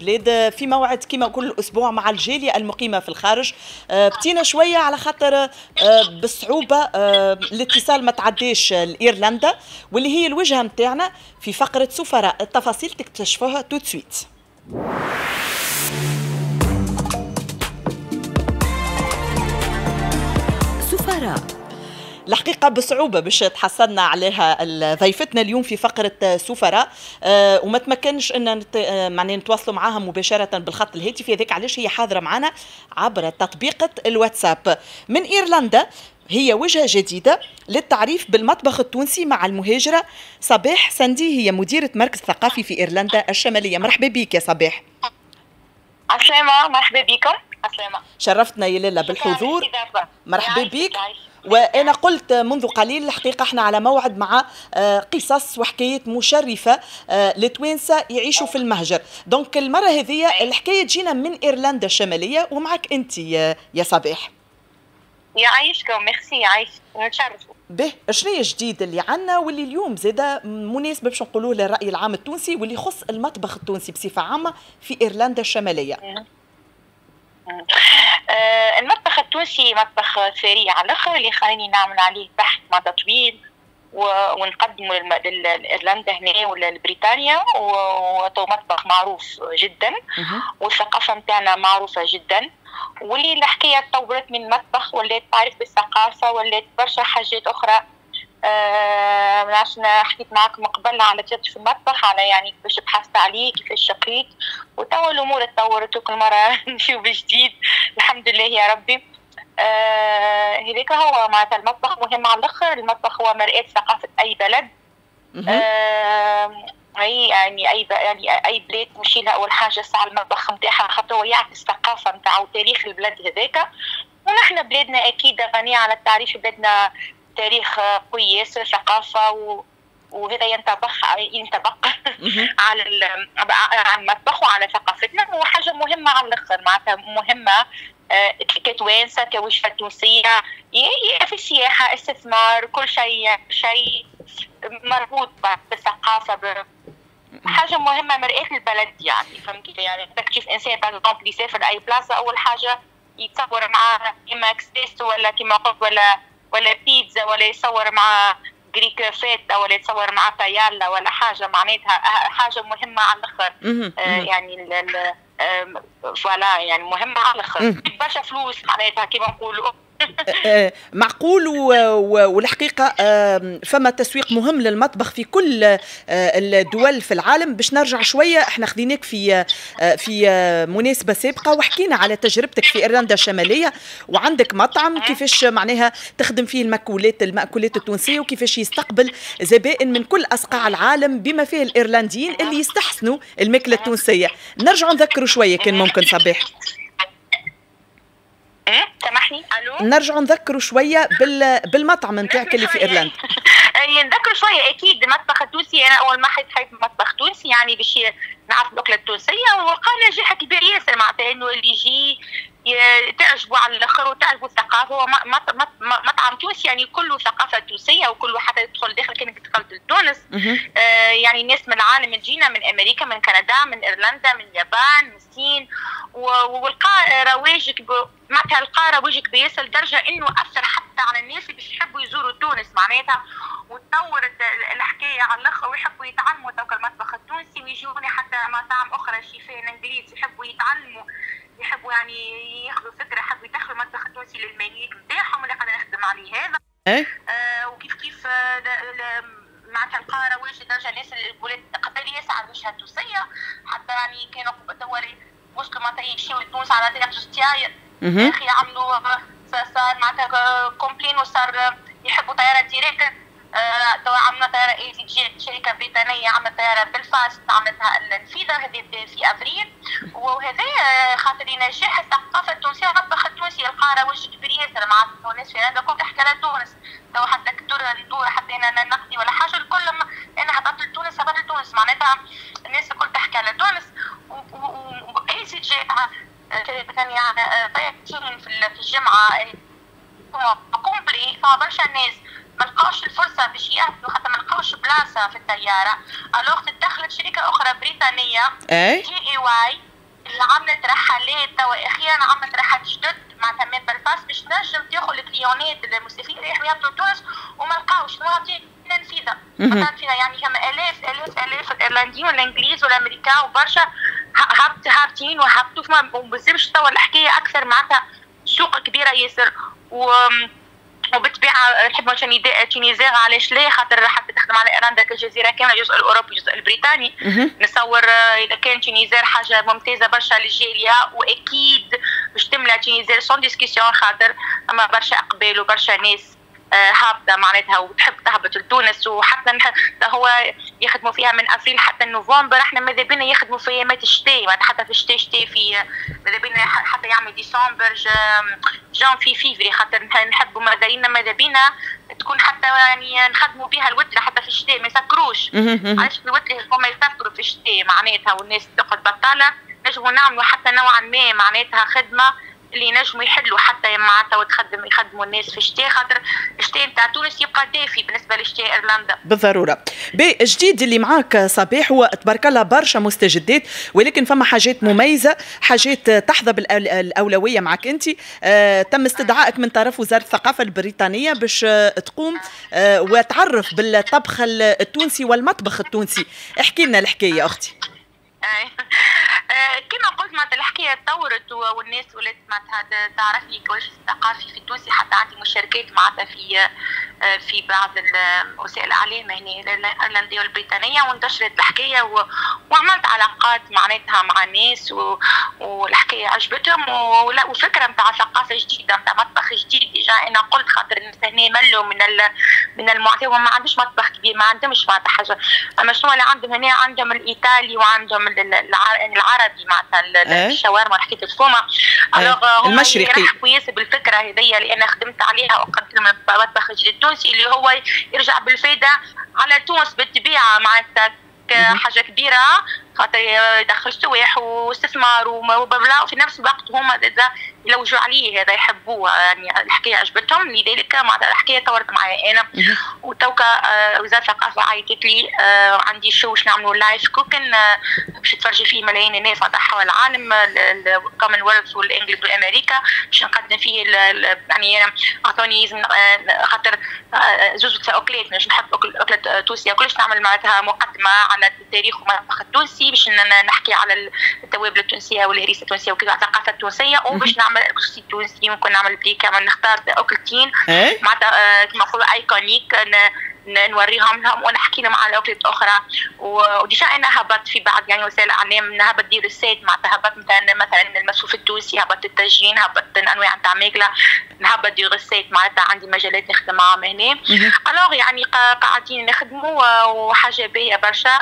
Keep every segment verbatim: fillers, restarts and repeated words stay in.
البلاد في موعد كما كل أسبوع مع الجالية المقيمة في الخارج. بتينا شوية على خاطر بالصعوبة الاتصال ما تعديش لإيرلندا واللي هي الوجهة متاعنا في فقرة سفراء. التفاصيل تكتشفوها تو سويت. سفراء الحقيقة بصعوبة باش تحصلنا عليها ضيفتنا اليوم في فقرة سفراء، أه وما تمكنش ان نت... أه معناها نتواصلوا معاها مباشرة بالخط الهاتفي، هذاك علاش هي حاضرة معنا عبر تطبيقة الواتساب من ايرلندا. هي وجهة جديدة للتعريف بالمطبخ التونسي مع المهاجرة صباح سندي، هي مديرة مركز ثقافي في ايرلندا الشمالية. مرحبا بك يا صباح. عسلامة، مرحبا بكم. عسلامة، شرفتنا يا لاله بالحضور. مرحبا بك. وأنا قلت منذ قليل الحقيقة احنا على موعد مع قصص وحكايات مشرفة لتوانسة يعيشوا في المهجر. دونك المرة هذه الحكاية تجينا من إيرلندا الشمالية ومعك أنت يا صباح. يعيشكم، ميرسي، يعيش، نتشرفوا. به شنو هي الجديد اللي عنا واللي اليوم زاده مناسب باش نقولوه للرأي العام التونسي واللي يخص المطبخ التونسي بصفة عامة في إيرلندا الشمالية؟ آه المطبخ التونسي مطبخ ثري على الاخر اللي خليني نعمل عليه بحث مدى طويل ونقدمه لايرلندا هنا ولا لبريطانيا، وهو مطبخ معروف جدا والثقافه نتاعنا معروفه جدا، واللي الحكايه تطورت من مطبخ ولات تعرف بالثقافه ولات برشا حاجات اخرى. آه من عشان حكيت معكم قبل على تجربتي في المطبخ، على يعني كيفاش بحثت عليه كيفاش شقيت، وتوا الامور تطورت وكل مره نمشيو بجديد الحمد لله يا ربي. آه هذاك هو معناتها المطبخ مهم على الاخر. المطبخ هو مرآة ثقافه اي بلد. آه هي يعني اي يعني اي بلاد تمشي لها اول حاجه ساعه المطبخ نتاعها، خاطر هو يعكس الثقافه نتاعو وتاريخ البلاد هذاك. ونحن بلادنا اكيد غنيه على التعريف، بلادنا تاريخ قوي ياسر، ثقافه و... وهذا ينطبق ينطبق على على المطبخ وعلى ثقافتنا، وحاجه مهمه على الاخر معناتها مهمه كتوانسه كوجهه تونسيه في السياحه استثمار كل شيء شيء مربوط بالثقافه، حاجه مهمه مرآة البلد يعني فهمتي. يعني كيف انسان باغ يسافر اي بلاصه اول حاجه يتصور معاه اما اكسبريسو ولا كيما قلت ولا ولا بيتزا ولا يصور مع جريك فيتا ولا يتصور مع بايالا ولا حاجه معناتها حاجه مهمه على الاخر. آه يعني فوالا يعني مهمه على الاخر، برشا فلوس معناتها كيما نقولوا. معقول. والحقيقة فما تسويق مهم للمطبخ في كل الدول في العالم. باش نرجع شوية، احنا خذيناك في في مناسبة سابقة وحكينا على تجربتك في إيرلندا الشمالية، وعندك مطعم كيفاش معناها تخدم فيه المأكولات المأكولات التونسية وكيفاش يستقبل زبائن من كل أصقاع العالم بما فيه الإيرلنديين اللي يستحسنوا الماكلة التونسية. نرجع نذكروا شوية كان ممكن صباح. سامحني الو نرجع نذكروا شويه بال... بالمطعم نتاعك اللي في ايرلندا. نذكروا شويه اكيد المطبخ التونسي. انا اول ما حيت حيت مطبخ تونسي يعني باش نعرف الاكله التونسيه، وقال نجاح كبير ياسر معناتها انه اللي يجي تعجبوا على الاخر وتعرفوا الثقافه. هو مطعم تونسي يعني كله ثقافه تونسيه وكله حتى يدخل داخل كانك دخلت لتونس. آه يعني ناس من العالم جينا من امريكا من كندا من ايرلندا من اليابان من الصين، والقاء رواجك معناتها القاء رواجك بياسر لدرجه انه اثر حتى على الناس اللي بيحبوا يزوروا تونس معناتها، وتطورت الحكايه على الاخر ويحبوا يتعلموا توك المطبخ التونسي ويجوني حتى مطاعم اخرى شيفين انجليز يحبوا يتعلموا يحبوا يعني ياخذوا فكره يحبوا يدخلوا المطبخ التونسي للمنيو نتاعهم اللي قاعدين نخدم عليه هذا. آه وكيف كيف معناتها القاهره واش لدرجه الناس الولاد قبل يسعى الوجهه التونسيه حتى يعني كانوا دوري وصلوا معناتها يمشيوا لتونس على طريق جستياير يا اخي عملوا صار معناتها كومبلين وصار يحبوا طياره ديريكت. آه توا عملنا طياره اي زي جي شركه بريطانيه عملت طياره بلفاست عملتها الفيدر هذه في ابريل، وهذا خاطر نجاح الثقافه التونسيه والمطبخ التونسي. القاهره وجه كبير ياسر مع الناس في هذا كنت تحكي على تونس توا حتى كدور ندور حتى انا نقضي ولا حاجه الكل انا هبطت لتونس هبطت لتونس معناتها الناس الكل تحكي على تونس. واي زي جي كان يعني طيارتين في الجامعه كومبلي فما برشا ناس ما لقاوش الفرصه باش ياكلوا حتى ما لقاوش بلاصه في الطياره. الوغ تدخلت شركه اخرى بريطانيه جي اي واي اللي عملت رحلات توا اخيرا عملت رحلات جدد معناتها من بلفاس باش تنجم تاخذ الكليونات المستفيدين اللي يحبوا يهبطوا تونس وما لقاوش معطينا نفيذه فقط فينا يعني كما الاف الاف الاف الايرلنديين والانجليز والامريكان وبرشا هبط هابطين وهبطوا فما بزمش توا الحكايه اكثر معناتها سوق كبيره ياسر و وبالطبيعه نحب تونيزيغ علاش لا خاطر حتى تخدم على ايرلندا كجزيره كامله الجزء الاوروبي الجزء البريطاني نصور اذا كان تونيزيغ حاجه ممتازه برشا للجاليه واكيد باش تملى تونيزيغ سون ديسكسيون خاطر اما برشا اقبال وبرشا ناس هابطه معناتها وتحب تهبط لتونس وحتى هو يخدموا فيها من ابريل حتى نوفمبر احنا ماذا بينا يخدموا في ايامات الشتاء حتى في الشتاء شتاء في ماذا بينا حتى يعمل ديسمبر جان في فيفري خاطر نحبوا مدارينا ماذا بينا تكون حتى يعني نخدموا بها الوتره حتى في الشتاء ما يسكروش علاش في الوتره هما يسكروا في الشتاء معناتها والناس تقعد بطاله نجموا نعملوا حتى نوعا ما معناتها خدمه اللي نجموا يحلوا حتى معناتها وتخدم يخدموا الناس في الشتاء خاطر الشتاء نتاع تونس يبقى دافي بالنسبه لشتاء ايرلندا بالضروره. بالجديد اللي معاك صباح هو تبارك الله برشا مستجدات ولكن فما حاجات مميزه حاجات تحظى بالاولويه معك انت. آه تم استدعائك من طرف وزاره الثقافه البريطانيه باش آه تقوم آه وتعرف بالطبخ التونسي والمطبخ التونسي. احكي لنا الحكايه اختي. كما قلت معناتها الحكايه تطورت والناس ولات معناتها تعرفني كويس الثقافي في التونسي حتى عندي مشاركات معناتها في في بعض وسائل الاعلام هنا الايرلنديه والبريطانيه وانتشرت الحكايه وعملت علاقات معناتها مع الناس والحكايه عجبتهم وفكره نتاع ثقافه جديده نتاع مطبخ جديد. ديجا انا قلت خاطر الناس هنا ملوا من من المعتاد وما عندهمش مطبخ كبير ما عندهمش معناتها حاجه اما شنو اللي عندهم هنا عندهم الايطالي وعندهم العربي معناتها الشاورما حكيت الفومه المشرقي يرحبوا ياسر بالفكره هذيا اللي انا خدمت عليها وقدمت لهم المطبخ الجديد التونسي اللي هو يرجع بالفايده على تونس بالطبيعه معناتها حاجه كبيره خاطر يدخل سواح واستثمار وببلا وفي نفس الوقت هما يلوجوا عليه هذا يحبوه يعني الحكايه عجبتهم لذلك معناتها الحكايه طورت معايا انا وتوكا وزاره الثقافه عيطت لي عندي شو باش نعملوا لايف كوكن باش تفرجي فيه ملايين الناس على حول العالم الكومنولث والانجليز والامريكا باش نقدم فيه يعني اعطوني خاطر زوز اكلات باش نحب اكله تونسيه كلش نعمل معناتها مقدمه على التاريخ والمطبخ التونسي باش نحكي على التوابل التونسيه والهريسه التونسيه وكذا الثقافه التونسيه وباش نعمل الكسكسي التونسي ممكن نعمل بلي كمان نختار اكلتين معناتها كما نقولوا ايكونيك نوريهم لهم ونحكي لهم على اكلات اخرى وديجا انا هبط في بعض يعني وسائل الاعلام هبط دير السيد معناتها هبط مثلا مثلا المسفوف التونسي هبط الطاجين هبط انواع نتاع ماكله نهبط دير السيد معناتها عندي مجالات نخدم معاهم هنا الوغ يعني قاعدين نخدموا وحاجه باهيه برشا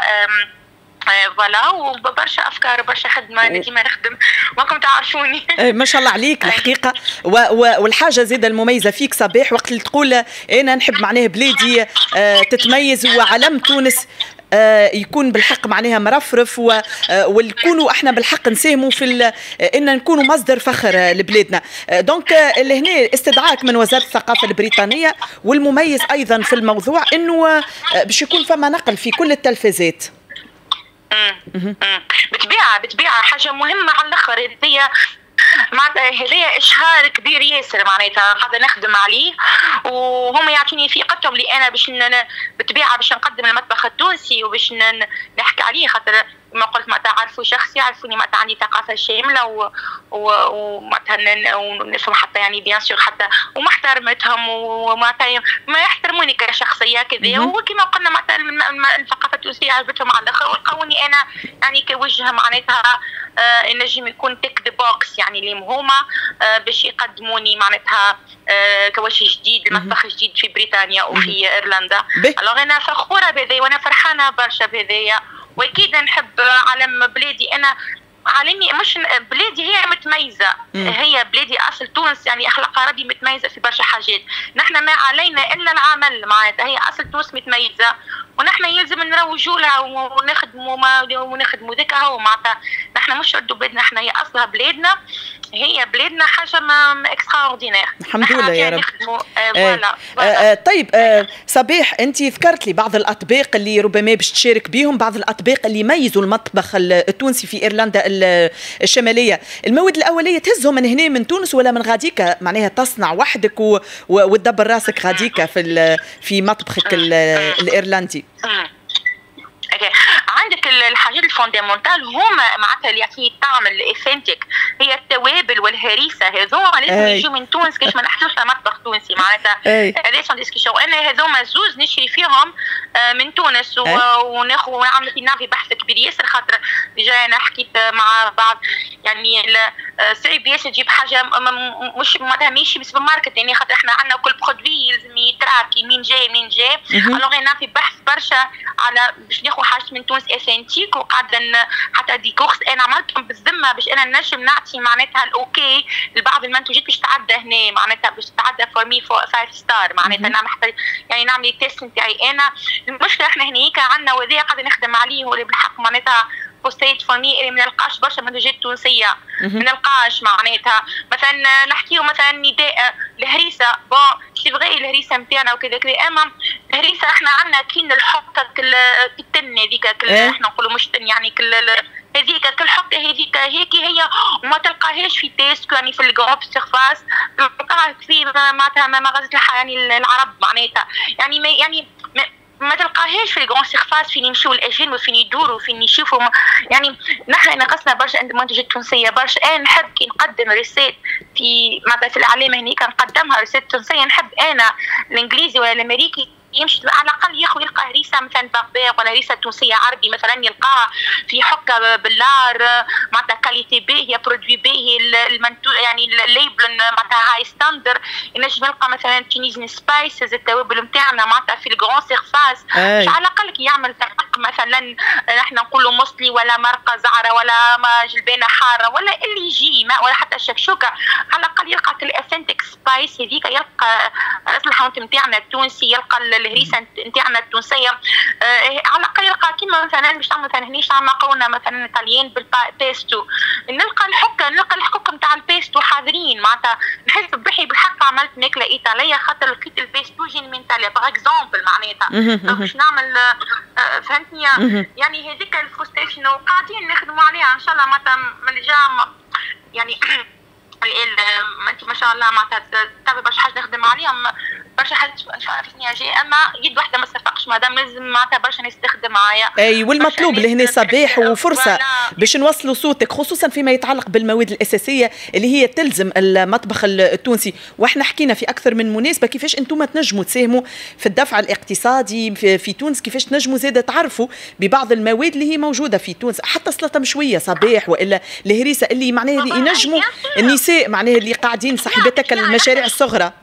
فوالا وبرشا افكار برشا خدمه انا ديما نخدم ماكم تعرفوني. ما شاء الله عليك الحقيقه والحاجه زاده المميزه فيك صباح وقت اللي تقول انا نحب معناها بلادي تتميز وعلم تونس يكون بالحق معناها مرفرف ونكونوا احنا بالحق نساهموا في ان نكونوا مصدر فخر لبلادنا. دونك لهنا استدعاك من وزاره الثقافه البريطانيه والمميز ايضا في الموضوع انه باش يكون فما نقل في كل التلفزات. امم بتبيع بتبيع حاجه مهمه على الاخر هذيا معناتها هذايا اشهار كبير ياسر معناتها هذا نخدم عليه وهم يعطوني ثقتهم لي انا باش بالطبيعه باش نقدم المطبخ التونسي وباش نحكي عليه خاطر ما قلت ما تعرفوا شخصي يعرفوني معناتها عندي ثقافه شامله ومعناتها ونفهم حتى يعني بيان سور حتى ومحترمتهم ومعناتها ما يحترموني كشخصيه كذا وكما قلنا معناتها الثقافه التونسيه عجبتهم على الاخر ولقوني انا يعني كوجه معناتها آه نجم يكون تيك ذا بوكس يعني اللي هما آه باش يقدموني معناتها آه كوجه جديد المطبخ جديد في بريطانيا وفي ايرلندا. الوغ انا فخوره بهذايا وانا فرحانه برشا بهذايا واكيد نحب علم بلادي انا عالمي مش بلادي هي متميزه مم. هي بلادي اصل تونس يعني اخلاق ربي متميزه في برشا حاجات نحن ما علينا الا العمل معناتها هي اصل تونس متميزه ونحن يلزم نروجوا لها ونخدموا ونخدموا ذاك هو معناتها نحن مش ردوا بلادنا نحن هي اصلها بلادنا هي بلادنا حاجه ما اكسترا اوردينير. الحمد لله يا رب. آه فوالا. آه آه طيب آه صبيح، انت ذكرت لي بعض الاطباق اللي ربما باش تشارك بهم، بعض الاطباق اللي يميزوا المطبخ التونسي في ايرلندا الشماليه. المواد الاوليه تهزهم من هنا من تونس ولا من غاديكا، معناها تصنع وحدك وتدبر راسك غاديكا في في مطبخك الايرلندي؟ عندك الحاجات الفوندامونتال هما معناتها اللي يعطي الطعم الاوثنتيك، هي التوابل والهريسه، هذوما لازم يجوا من تونس كاش ما نحكيوش على مطبخ تونسي معناتها. هذا سون ديسكسيون. انا هذوما زوز نشري فيهم من تونس وناخذ ونعمل في نافي بحث كبير ياسر، خاطر ديجا انا حكيت مع بعض يعني صعيب ياسر تجيب حاجه مش معناتها ماشي بالسوبر ماركت، يعني خاطر احنا عندنا كل برودوي يلزم يتراكي مين جاي مين جاي. الوغ انا في بحث برشا على باش ناخذ حاجه من تونس اسنتيك، وقاعده حتى دي كورس انا عملتهم بالذمه باش انا نجم نعطي معناتها الاوكي لبعض المنتوجات باش تعدى هنا، معناتها باش تعدى فور مي فايف ستار، معناتها نعمل حتى يعني نعمل التيست نتاعي انا. المشكله احنا هنيك عندنا وذا قاعده نخدم عليه هو اللي بالحق معناتها بوستيت فورمي اللي ما نلقاش برشا منتوجات تونسيه، ما نلقاش معناتها مثلا نحكيو مثلا نداء الهريسه، بون سي فغي الهريسه نتاعنا وكذا كذا، اما الهريسه احنا عندنا كاين الحقه التن هذيك احنا نقولوا مش تن يعني كل هذيك كل حقه هذيك هيك هي وما تلقاهاش في تيست يعني في الجروب سيرفاس، تلقاها في معناتها مغازل يعني العرب معناتها يعني ما يعني ما ما تلقاهاش في الجرون سيرفاس فين يمشيو الاجانب وفين يدوروا وفين يشوفوا يعني. نحن نقصنا برشا عند المنتجات التونسيه برشا. انا نحب كي نقدم ريسيت في مثلا في الاعلام هنيك نقدمها ريسيت تونسيه، نحب انا الانجليزي ولا الامريكي يمشي على الاقل ياخذ يلقى هريسه مثلا باربير ولا هريسه تونسيه عربي مثلا يلقاها في حكه باللار معناتها كاليتي باهيه برودوي باهي المنتو يعني الليبل معناتها هاي ستاندر. ينجم يلقى مثلا تونيزيان سبايسز التوابل نتاعنا معناتها في الجرون سيرفاس، مش على الاقل كي يعمل تحقيق مثلا نحن نقولوا مصلي ولا مرقه زعره ولا ما جلبانه حاره ولا اللي يجي ما ولا حتى الشكشوكه، على الاقل يلقى الاثنتيك سبايس هذيك، يلقى راس الحانوت نتاعنا التونسي، يلقى الهريسه نتاعنا التونسيه، آه على الاقل يلقى كيما مثلا باش تعمل مثلا هنيش تعمل مقرونه مثلا ايطاليين بالبيستو، نلقى الحكه نلقى الحكوك نتاع البيستو حاضرين معناتها. نحس بروحي بالحق عملت ماكله ايطاليه خاطر لقيت البيستو جاي من ايطاليا باغ اكزومبل معناتها باش نعمل آه فهمتني يعني هذيك الفوستيشن وقاعدين نخدموا عليها ان شاء الله معناتها من الجا يعني ما انت ما شاء الله معناتها تعرفي برشا حاجه نخدم عليهم برشا حاجات ان شاء الله في السنه الجايه، اما يد واحده ما صفقش مادام لازم معناتها برشا ناس تخدم معايا. اي والمطلوب لهنا صباح وفرصه باش نوصلوا صوتك خصوصا فيما يتعلق بالمواد الاساسيه اللي هي تلزم المطبخ التونسي، واحنا حكينا في اكثر من مناسبه كيفاش انتم تنجموا تساهموا في الدفع الاقتصادي في, في تونس، كيفاش تنجموا زاده تعرفوا ببعض المواد اللي هي موجوده في تونس، حتى سلطه مشويه صباح والا الهريسه اللي معناها اللي ينجموا النساء معناها اللي قاعدين صاحبتك المشاريع الصغرى.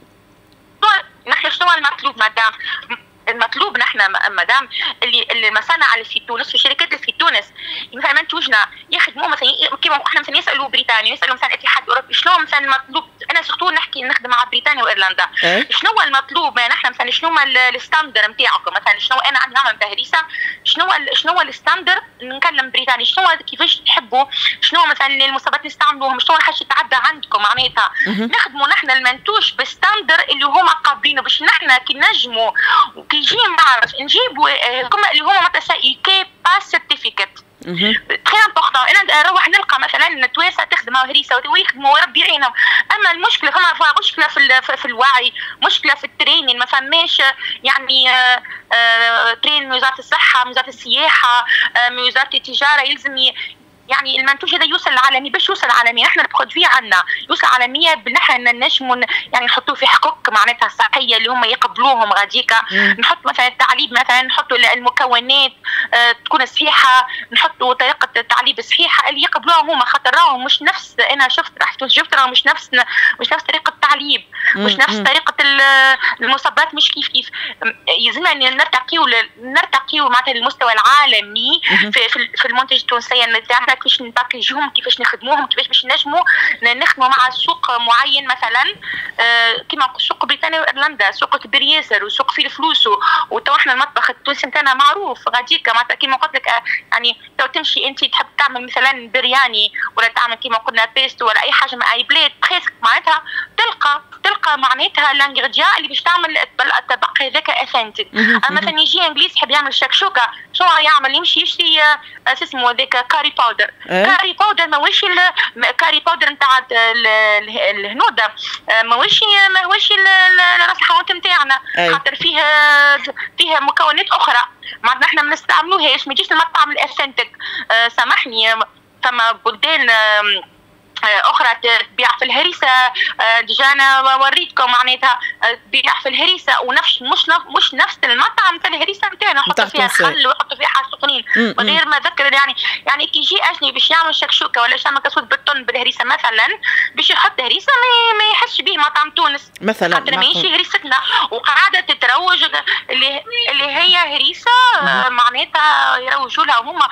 نحن شنو المطلوب مدام؟ المطلوب نحن مدام اللي المصانع اللي في تونس والشركات اللي في تونس مثلا منتوجنا يخدموا مثلا كيما احنا مثلا يسالوا بريطانيا يسالوا مثلا الاتحاد الاوروبي شنو مثلا المطلوب. انا سورتو نحكي نخدم مع بريطانيا وايرلندا أه؟ شنو هو المطلوب نحن مثلا شنو هو الستاندر نتاعكم مثلا شنو انا عندي نعمل تهريسه شنو شنو هو الستاندر نكلم بريطانيا شنو كيفاش تحبوا شنو مثلا المصابات نستعملوهم شنو الحاجه تتعدى عندكم معناتها نخدموا نحن المنتوج بالستاندر اللي هما قابلينه باش نحن كي نجموا كي يجي نعرف نجيبوا كما اللي هما مثلا اي كي باس سيرتيفيكات تري امبورطون. انا نروح نلقى مثلا توانسه تخدم هريسه ويخدموا وربي يعينهم، اما المشكله فما مشكله في في الوعي، مشكله في الترينين، ما فماش يعني آآ آآ ترين من وزاره الصحه من وزاره السياحه من وزاره التجاره يلزم يعني المنتوج هذا يوصل العالمي. باش يوصل العالمي نحن البرودوي عندنا يوصل عالميا نحن نجموا يعني نحطوه في حقوق معناتها صحيه اللي هم يقبلوهم غاديكا، نحط مثلا التعليب مثلا نحطوا المكونات آه تكون صحيحه، نحطوا طريقه التعليب صحيحه اللي يقبلوها هما خاطر راهم مش نفس انا شفت رحت شفت راهم مش نفس مش نفس طريقه التعليب مش نفس طريقه المصابات مش كيف كيف يلزمنا نرتقيو نرتقيو معناتها للمستوى العالمي في في المنتج التونسيه نتاعنا احنا كيفاش نباكيجوهم، كيفاش نخدموهم، كيفاش باش نجموا نخدموا مع سوق معين مثلا آه كيما سوق بريطانيا وايرلندا، سوق كبير ياسر وسوق فيه الفلوس. وتو احنا المطبخ التونسي نتاعنا معروف غاديك معناتها كيما قلت لك آه يعني تو تمشي انت تحب تعمل مثلا برياني ولا تعمل كيما قلنا بيستو ولا اي حاجه من اي بلاد بريسك معناتها تلقى تلقى معناتها الانغريديان اللي باش تعمل الطبق هذاك اثنتيك. مثلا يجي انجليزي يحب يعمل شكشوكه، شو يعمل؟ يمشي يشتري شو اسمه هذاك كاري باودر. كاري باودر ماهوش كاري باودر نتاع الهنوده، ماهوش ماهوش راس الحانوت نتاعنا، خاطر فيها فيها مكونات اخرى معناتها احنا ما نستعملوهاش. ما يجيش المطعم الاثنتيك أه سامحني، فما بلدان اخرى تبيع في الهريسه ديجا انا وريتكم معناتها تبيع في الهريسه ونفس مش نف مش نفس المطعم في الهريسه نتاعنا، يحطوا فيها خل ويحطوا فيها حاجه سخنين وغير ما ذكر. يعني يعني كي يجي اجنبي باش يعمل شكشوكه ولا سمك اسود بالطن بالهريسه مثلا باش يحط هريسه ما يحسش به مطعم تونس مثلا، خاطر ماهيش هريستنا وقاعده تتروج اللي اللي هي هريسه معناتها يروجوا لها هما.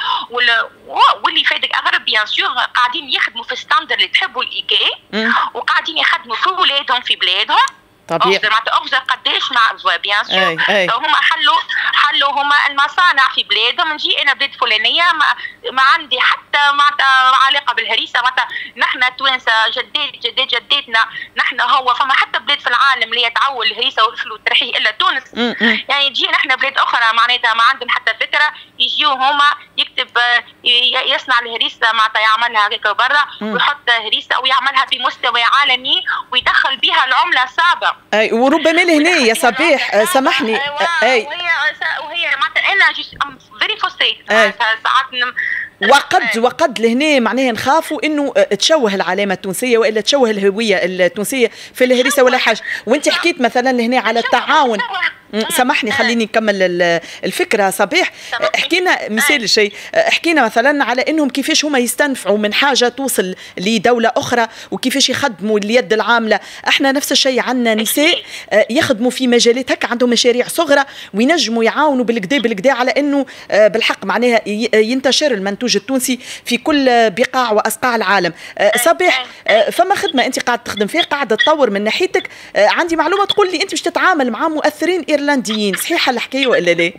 واللي فادك اغرب بيان سور قاعدين يخدموا في ستاندر اللي تحبوا الايكي وقاعدين يخدموا في ولادهم في بلادهم. طبيعي معناتها اغزر قداش مع بيان سور هما حلوا حلوا هما المصانع في بلادهم. نجي انا بلاد فلانيه ما, ما عندي حتى معناتها علاقه بالهريسه، معناتها نحن توانسه جدات جدات جداتنا نحن هو فما حتى بلاد في العالم اللي يتعول الهريسه والفلو والترحيه الا تونس. م -م. يعني يجي نحن بلاد اخرى معناتها ما عندهم حتى فكره، يجيو هما يكتب يصنع الهريسه معناتها يعملها هكاك برا ويحط هريسه ويعملها بمستوى عالمي ويدخل بها العمله صعبه. اي وربما لهنا يا صبيح سامحني اي وهي وهي معناتها انا جست ام فيري فوستريت ساعات وقد وقد لهنا معناها نخافوا انه تشوه العلامه التونسيه والا تشوه الهويه التونسيه في الهريسه ولا حاجه. وانت حكيت مثلا لهنا على التعاون، سامحني خليني نكمل الفكره. صبيح حكينا مثال شيء، حكينا مثلا على انهم كيفاش هما يستنفعوا من حاجه توصل لدوله اخرى وكيفاش يخدموا اليد العامله. احنا نفس الشيء عندنا نساء يخدموا في مجالات هكا عندهم مشاريع صغرى وينجموا يعاونوا بالكدا بالكدا على انه بالحق معناها ينتشر المنتوج التونسي في كل بقاع واسقاع العالم. صبيح فما خدمه انت قاعد تخدم فيها قاعده تطور من ناحيتك، عندي معلومه تقول لي انت باش تتعامل مع مؤثرين ايرلنديين، صحيحه الحكايه ولا لا؟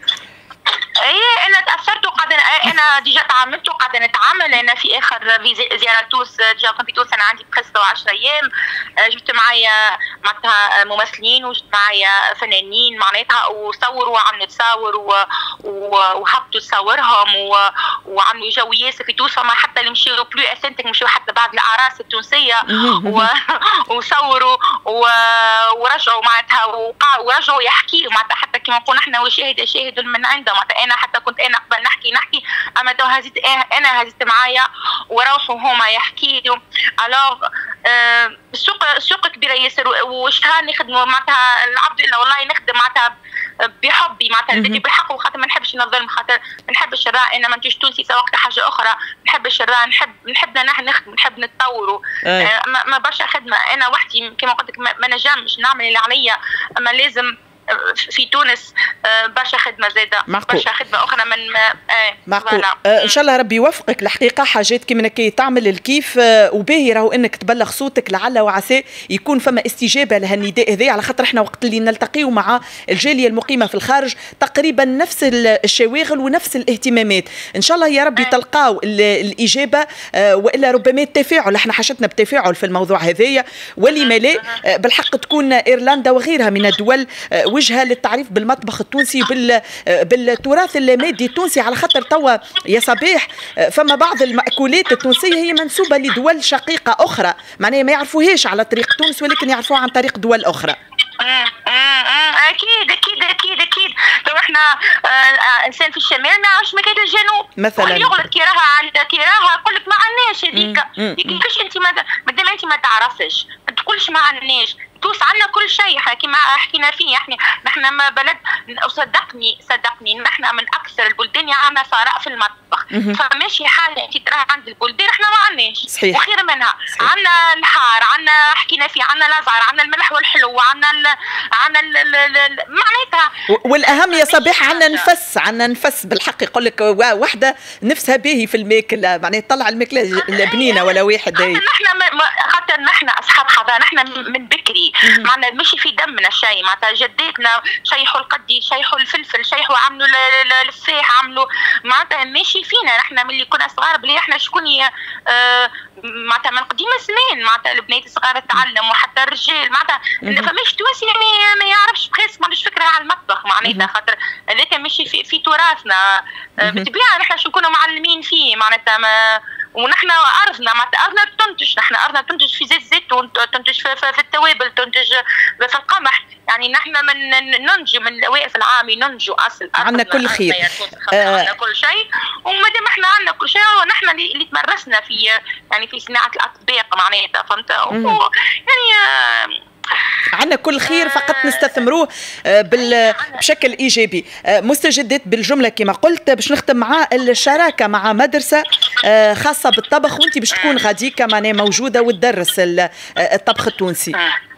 ايه انا تاثرت وقاعده انا ديجا تعاملت وقاعده نتعامل. انا في اخر زياره تونس ديجا كنت في تونس انا عندي قصه عشرة ايام، جبت معايا معناتها ممثلين وجبت معايا فنانين معناتها وصوروا وعملوا تصاور وهبطوا تصاورهم وعملوا جو ياسر في تونس. فما حتى اللي مشيو بلو اثنتك مشيو حتى بعض الاعراس التونسيه وصوروا ورجعوا معناتها ورجعوا يحكيوا معناتها حتى كما نقول نحن وشاهد شاهد من عندهم. انا حتى كنت انا قبل نحكي نحكي اما تو هزيت انا هزيت معايا وروحوا هما يحكيوا. الوغ آه السوق السوق كبيره ياسر وشهر نخدموا معناتها العبد الا والله نخدم معناتها بحبي معناتها بدي بالحق وخاطر ما نحبش نظلم، خاطر ما نحبش الراء انا منتوج تونسي سواء حاجه اخرى ما نحبش الراء، نحب نحبنا نحن نخدم نحب نتطوروا. آه ما برشا خدمه انا وحدي كما قلت لك ما نجمش نعمل اللي عليا، اما لازم في تونس برشا خدمه زاده برشا خدمه اخرى من آه معقول. آه ان شاء الله ربي يوفقك. الحقيقه حاجات كيما كي تعمل الكيف آه وباهي راهو انك تبلغ صوتك لعل وعسى يكون فما استجابه لهالنداء هذا، على خاطر احنا وقت اللي نلتقيو مع الجاليه المقيمه في الخارج تقريبا نفس الشواغل ونفس الاهتمامات. ان شاء الله يا ربي آه. تلقاو الاجابه آه والا ربما التفاعل، احنا حاجتنا بتفاعل في الموضوع هذايا واللي ما لا آه بالحق تكون ايرلندا وغيرها من الدول آه وجهه للتعريف بالمطبخ التونسي وبال بالتراث المادي التونسي، على خاطر توا يا صبيح فما بعض المأكولات التونسيه هي منسوبه لدول شقيقه اخرى معناها ما يعرفوهاش على طريق تونس ولكن يعرفوها عن طريق دول اخرى. اكيد اكيد اكيد اكيد لو احنا آه انسان في الشمال ما يعرفش مكان الجنوب مثلا يغلط كي راها عند كي راها يقول لك ما عندناش هذيك كيفاش انت مادام انت ما تعرفش ما تقولش ما عندناش. تونس عندنا كل شيء احنا كما حكينا فيه احنا نحن ما بلد صدقني صدقني نحن من اكثر البلدان عندنا ثراء في المطبخ. فماشي حاجه انت تراها عند البلدان احنا ما عندناش. عندناش صحيح. وخير منها. عندنا الحار، عندنا حكينا فيه، عندنا الازعر، عندنا الملح والحلو، عندنا عندنا معناتها. والاهم يا صباح عندنا نفس، عندنا نفس بالحق. يقول لك واحده نفسها باهي في الماكله، معناتها تطلع الماكله البنينه ولا واحد. هي نحن خاطر نحن اصحاب حضاره، نحن من بكري معنا ماشي في دمنا شيء، معناتها جداتنا شيحوا القدي، شيحوا الفلفل، شيحوا عملوا الفاح، عملوا معناتها ماشي فينا. نحن ملي كنا صغار بلي احنا شكون آه معناتها من قديم الزمان، معناتها البنات الصغار تعلموا وحتى الرجال، معناتها فماش تونسي يعني ما يعرفش بخاص ما عندوش فكره على المطبخ معناتها، خاطر هذاك ماشي في, في تراثنا. آه بالطبيعه نحن شو نكونوا معلمين فيه معناتها ما. ونحن ارضنا معناتها ارضنا تنتج، نحن ارضنا تنتج في زيت الزيتون، تنتج في, في, في التوابل، تنتج في القمح، يعني نحن من ننجو من الاوائل في العام ننجو اصل عندنا كل خير، عندنا كل شيء. وما دام احنا عندنا كل شيء ونحن اللي تمرسنا في يعني في صناعه الاطباق معناتها، فهمت يعني عندنا كل خير، فقط نستثمروه بشكل ايجابي. مستجدات بالجمله كما قلت. باش نختم مع الشراكه مع مدرسه خاصه بالطبخ، وانت باش تكون غاديكا معناها موجوده وتدرس الطبخ التونسي.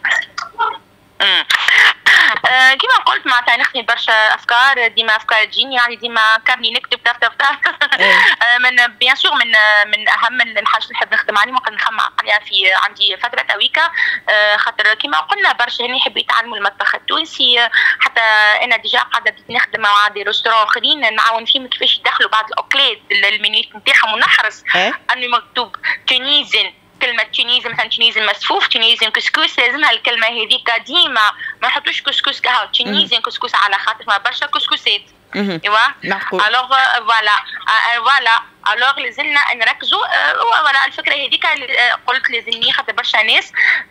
آه كما قلت معناتها نخدم برشا افكار، ديما افكار تجيني يعني ديما كرني نكتب تف تف تف آه من بيان سور من من اهم الحاجات اللي نحب نخدم عليهم، وقد نخمم عليها في عندي فتره تويكا. آه خاطر كما قلنا برشا هني يحبوا يتعلموا المطبخ التونسي، حتى انا ديجا قاعده نخدم مع دي ريستورون اخرين نعاون فيهم كيفاش يدخلوا بعض الاوكلات المنيو نتاعهم، ونحرص انه مكتوب تونيزن، كلمة تونيزي مثلا تونيزي مسفوف، تونيزي كسكس، لازمها الكلمة هذيك ديما ما نحطوش كسكس كهو، تونيزي كسكس على خاطر ما برشا كسكسات. ايوا الوغ فوالا فوالا الوغ لازمنا نركزوا. فوالا الفكرة هذيك قلت لازمني خاطر برشا ناس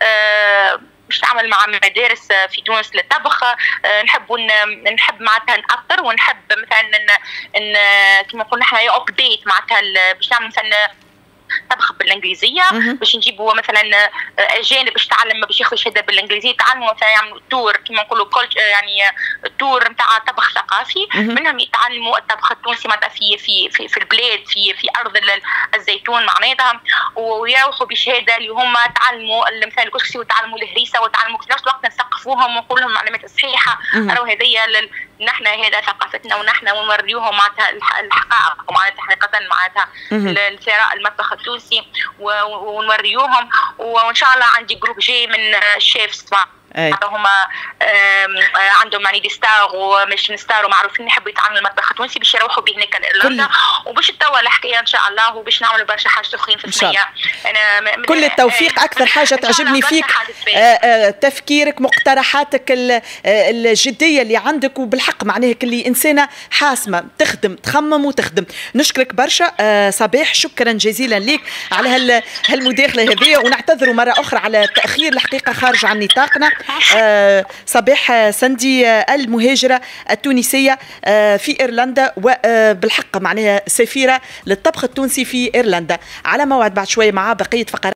باش تعمل مع مدارس في تونس للطبخ، نحبوا نحب معناتها نأثر، ونحب مثلا كما قلنا احنا ابديت معناتها باش نعمل مثلا طبخ بالانجليزيه، باش نجيبوا مثلا اجانب باش تعلم باش ياخذوا شهاده بالانجليزيه، يتعلموا مثلا يعملوا تور كما نقولوا يعني تور نتاع طبخ ثقافي، منهم يتعلموا الطبخ التونسي معناتها في في في, في البلاد في في ارض الزيتون معناتها، ويروحوا بشهاده اللي هم تعلموا مثلا الكسكسي وتعلموا الهريسه وتعلموا في نفس الوقت نثقفوهم ونقول لهم المعلومات الصحيحه، راهو هذيا نحن هذا ثقافتنا، ونحن ونوريوهم معناتها الحقائق معناتها حقيقه معناتها الثراء المطبخ التونسي ونوريوهم. وان شاء الله عندي جروب جاي من الشيفs هما عندهم يعني دي ستار ومش ستار ومعروفين يحبوا يتعاملوا المطبخ التونسي باش يروحوا به هناك لايرلندا، وباش تطور الحكايه ان شاء الله، وباش نعملوا برشا حاجات اخرين في الثنيه. انا كل التوفيق. اكثر حاجه تعجبني فيك تفكيرك، مقترحاتك الجديه اللي عندك، وبالحق معناها اللي انسانه حاسمه تخدم تخمم وتخدم. نشكرك برشا صباح، شكرا جزيلا لك على هالمداخله هذه، ونعتذروا مره اخرى على التاخير الحقيقه خارج عن نطاقنا. آه صباح سندي آه المهاجرة التونسية آه في إيرلندا، وبالحق معناها سفيرة للطبخ التونسي في إيرلندا. على موعد بعد شوية مع بقية فقرات.